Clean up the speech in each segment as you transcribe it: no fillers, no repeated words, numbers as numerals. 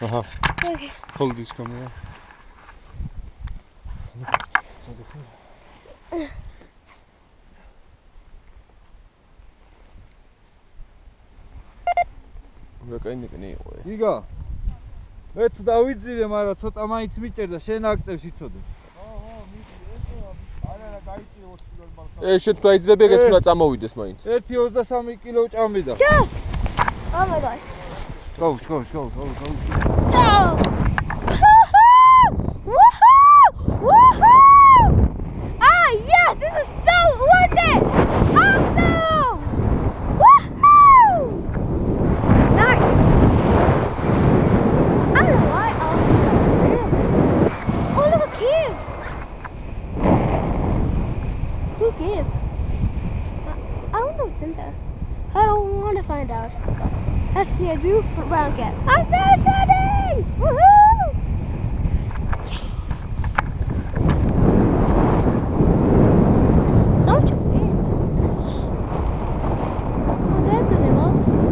Aha. Okay. Pull this camera. იგა მე თუ დავიძირე, მაგრამ ცოტა მაინც მიჭერდა, შენ აქწევს იცოდე. შენ თუ აიძრები, ეგეც უნდა წამოვიდეს მაინც. 1.23 კილო ჭამვიდა. Oh my gosh. Go. Oh! Woohoo! Woohoo! Ah, yes! This is so worth it! Awesome! Woohoo! Nice! I don't know why I was so nervous. Oh, look, a cave! Who cave? I wonder what's in there. I don't want to find out. Actually, I do for brown cat. I found Teddy! Woohoo! Such a win. Oh, there's the river.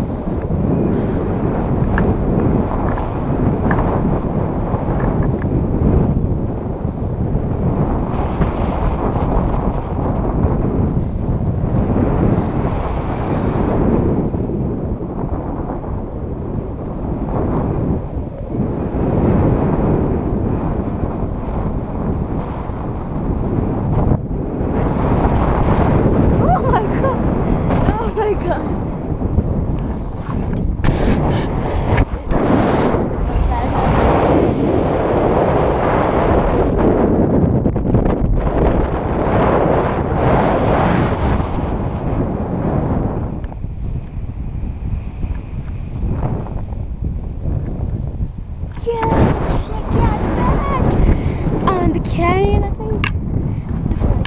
Canyon, I think. It's right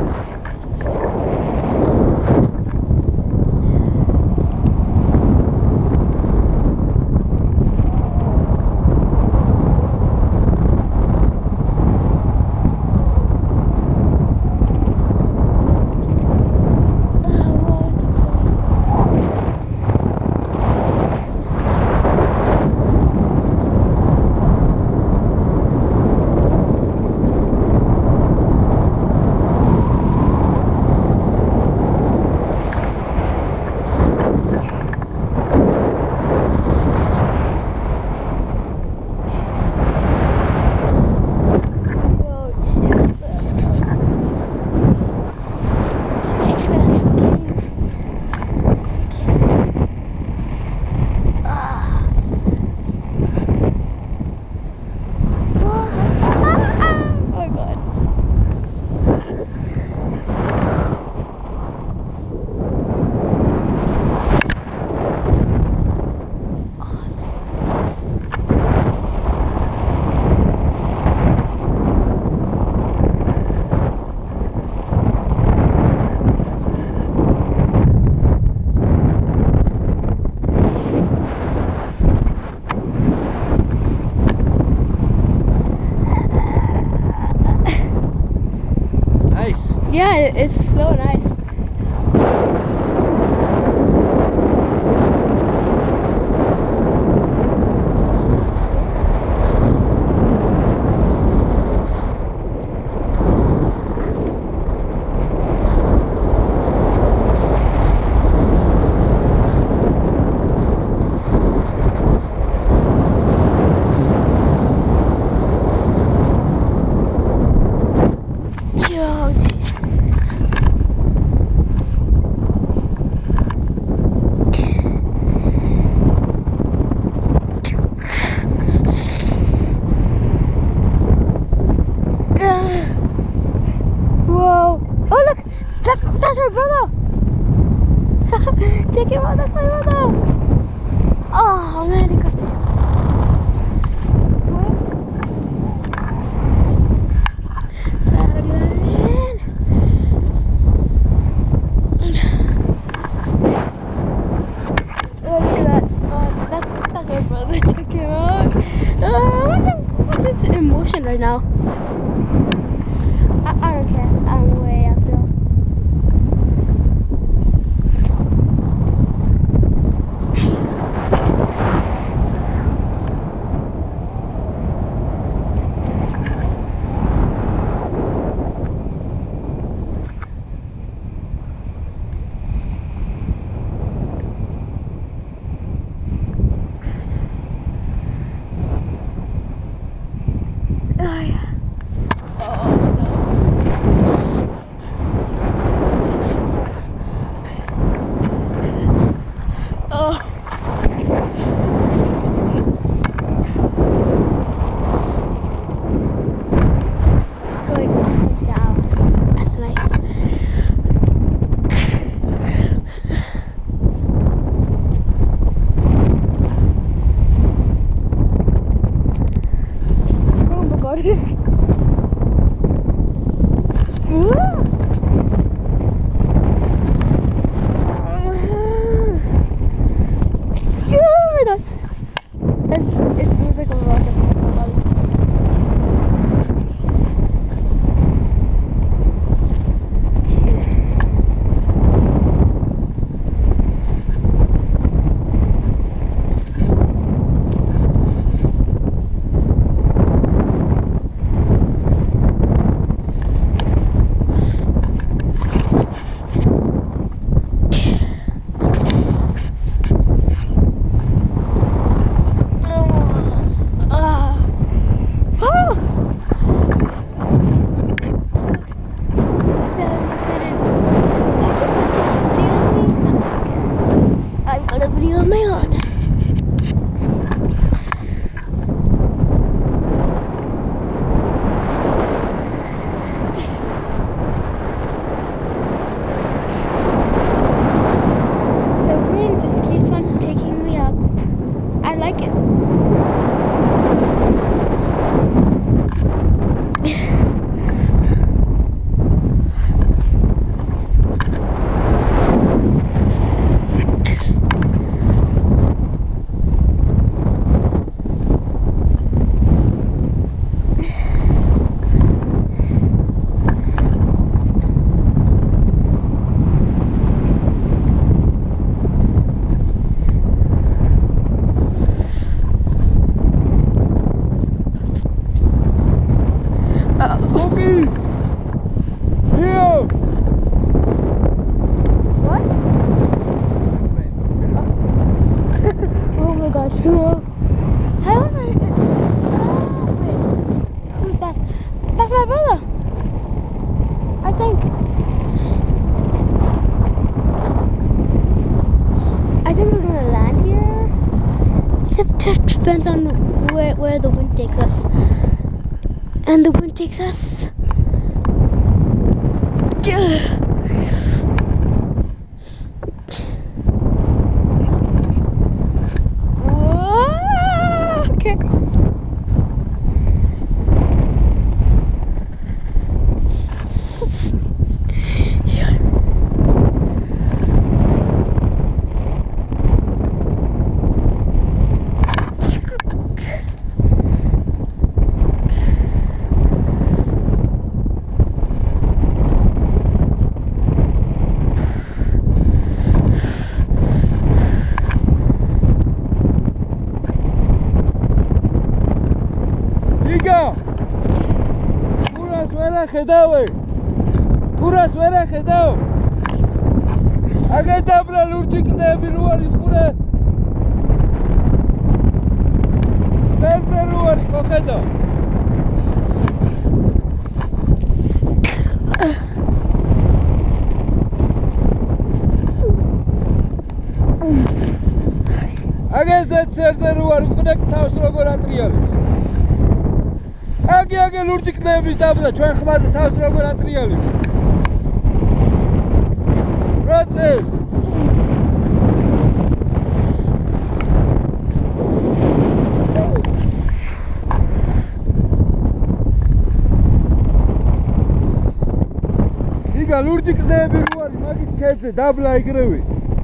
Yeah, it's so nice. That's my brother! Take him out, that's my brother! Oh man, he got you. Oh, look at that. Oh, that's my brother. Check him out. I wonder what is in motion right now. I don't care. I'm way up there. Oh my god. It feels like a rocket. Who's that? That's my brother. I think. I think we're gonna land here. It depends on where the wind takes us. And the wind takes us. Okay. ხედავე ყურას ვერა ხედავ აგე დაბლა ლურჯი კლდეები რო არის ყურე სერზე რო არის ხო ხედავ აგე სერზე რო არის ყურე თავს როგორ ატრიალებს Agi ლურჯი კლდეების დაბლა ჩვენ ხმაზე თავს როგორ ატრიალებს პროცეს იგა ლურჯი კლდეები რო არის მაგის ქედზე დაბლა იგრევე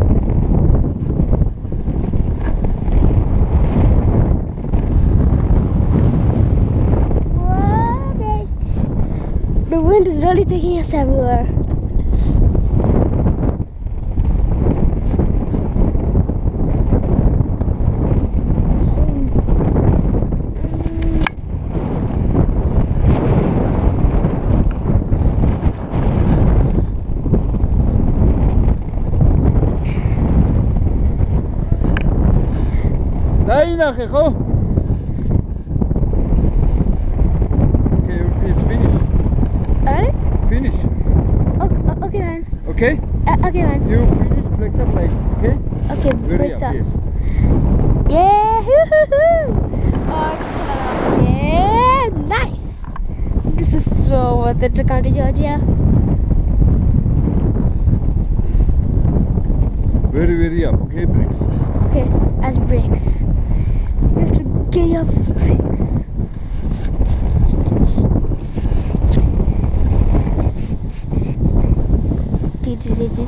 The wind is really taking us everywhere. დაინახე ხო? Okay, it's finished. Alright? Finish. Okay, man. Okay? Okay, man. You finish, flex up like this, okay? Okay, Very breaks up. yes. Yeah! Yeah! Nice! This is so worth it to come to Georgia. Very up, okay, brakes. Okay, as brakes. We have to get up as brakes.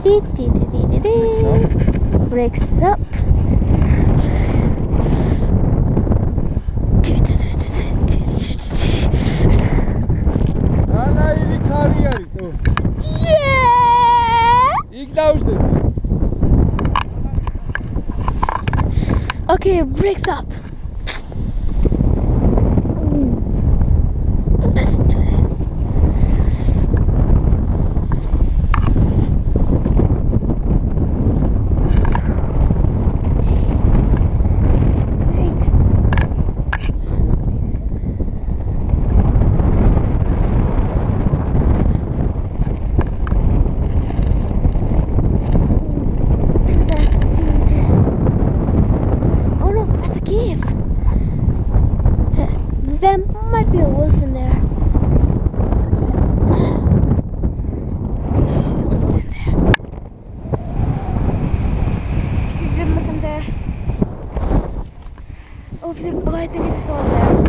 Brakes up. Ana ili kari yari. Yeah! İlk davuldu. Okay, brakes up. Let's do this. Thanks. Let's do this. Oh no, that's a cave. There might be a wolf in there. Who knows what's in there? Take a good look in there. Oh, I think I just saw it there.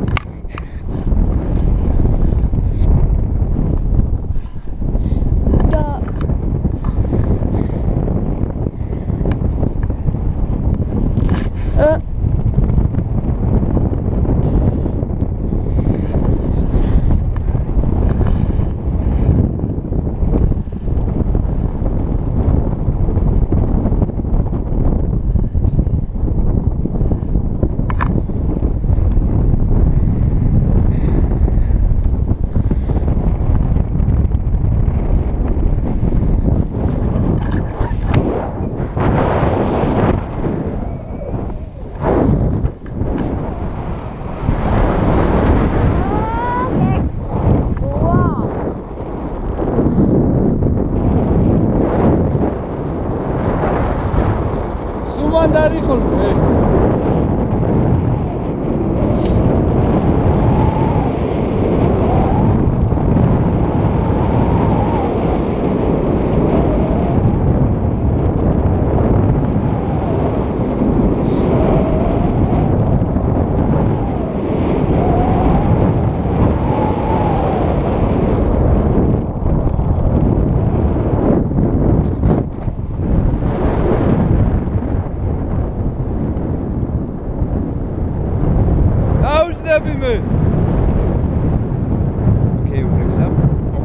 Sumandari kol. Davuldu. Okay, brakes up.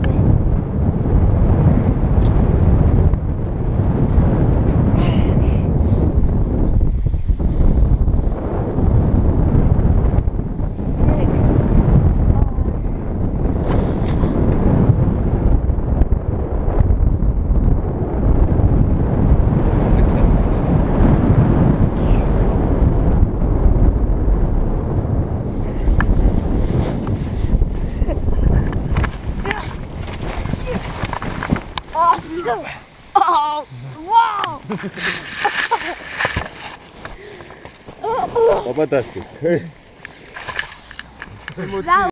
Oh, wow! Fantastisch. That